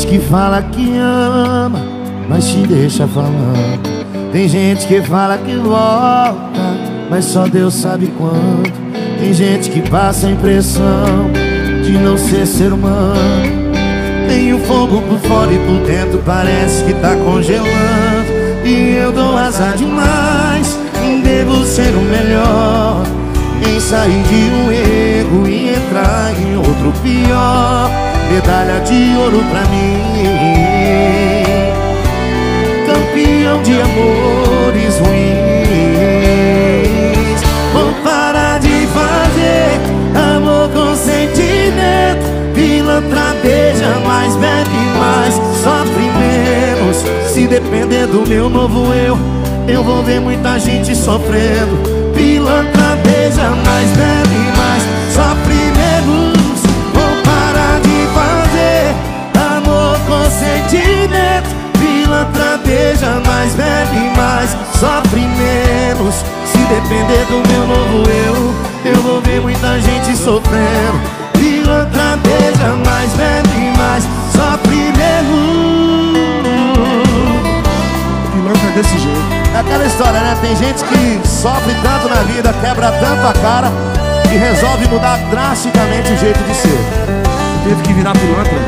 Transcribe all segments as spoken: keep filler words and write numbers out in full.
que fala que ama, mas te deixa falando. Tem gente que fala que volta, mas só Deus sabe quando. Tem gente que passa a impressão de não ser ser humano. Tem o fogo por fora e por dentro parece que tá congelando. E eu dou azar demais, devo ser o melhor em sair de um erro e entrar em outro pior. Medalha de ouro pra mim, campeão de amores ruins. Vou parar de fazer amor com sentimento. Pilantra beija mais, bebe mais, sofre menos. Se depender do meu novo eu, eu vou ver muita gente sofrendo. Pilantra beija mais, bebe mais, sofre menos. Vou parar de fazer amor com sentimento. Pilantra beija mais, bebe mais, sofre menos. Se depender do meu novo eu, eu vou ver muita gente sofrendo. Pilantra beija mais, bebe mais, sofre menos. Pilantra é desse jeito. É aquela história, né? Tem gente que sofre tanto na vida, quebra tanto a cara, que resolve mudar drasticamente o jeito de ser. Teve que virar pilantra.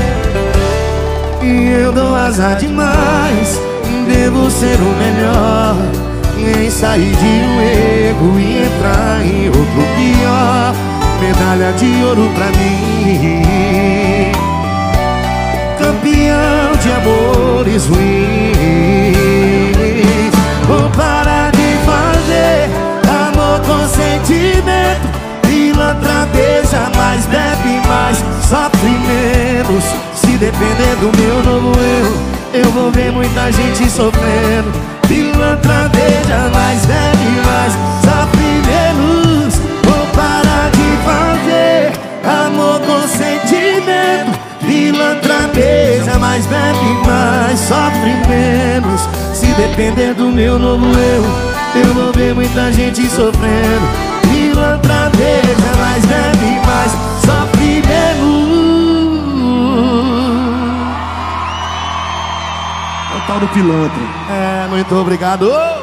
E eu dou azar demais, devo ser o melhor em sair de um erro e entrar em outro pior. Medalha de ouro pra mim, campeão de amores ruins. Vou parar de fazer amor com sentimento. Pilantra beija mais, bebe mais, sofre menos. Se depender do meu novo eu, eu vou ver muita gente sofrendo. Pilantra beija mais, bebe mais, sofre menos. Vou parar de fazer amor com sentimento. Pilantra beija mais, bebe mais, sofre menos. Se depender do meu novo eu, eu vou ver muita gente sofrendo. Pilantra beija mais, bebe mais, sofre menos. É o tal do pilantra. É, muito obrigado.